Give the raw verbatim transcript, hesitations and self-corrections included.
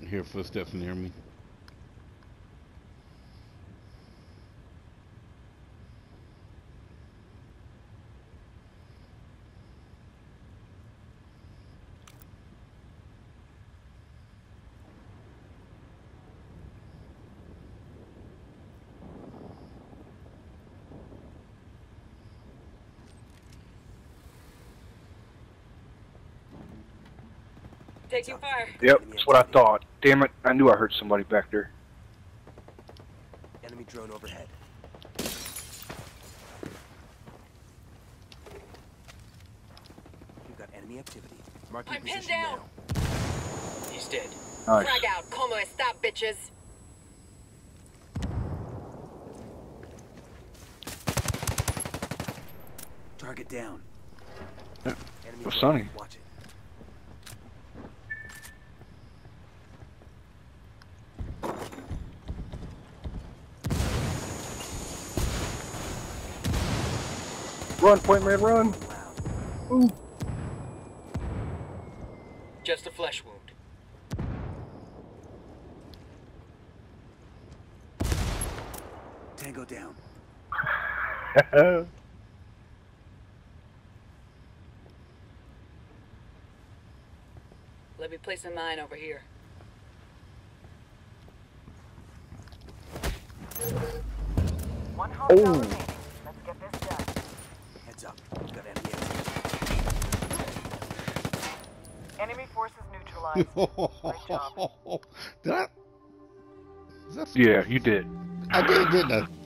I hear footsteps near me. Taking fire. Yep, that's what I thought. Damn it, I knew I heard somebody back there. Enemy drone overhead. We've got enemy activity. Marking I'm pinned position down. now. He's dead. Nice. Frag out. Como está, bitches? Target down. Yeah. Enemy Well, drone. Sonny. Watch it. Run, Point Man, run! Loud. Ooh. Just a flesh wound. Tango down. Let me place a mine over here. One hostile Oh. remaining. Let's get this done. Heads up. We've got enemy activity. Enemy forces neutralized. Great job. Did I? Is that Yeah, you did. I did, didn't I?